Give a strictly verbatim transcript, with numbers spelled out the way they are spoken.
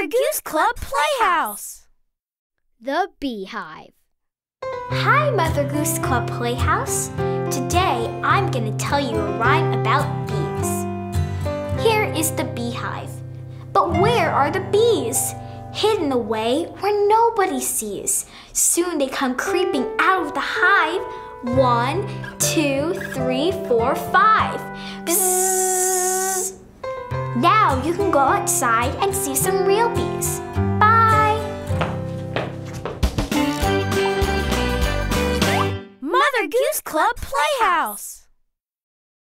Goose Club Playhouse. The Beehive. Hi, Mother Goose Club Playhouse. Today, I'm going to tell you a rhyme about bees. Here is the beehive. But where are the bees? Hidden away where nobody sees. Soon they come creeping out of the hive. One, two, three, four, five. Bzzz. Now you can go outside and see some real bees. Bye! Mother Goose Club Playhouse.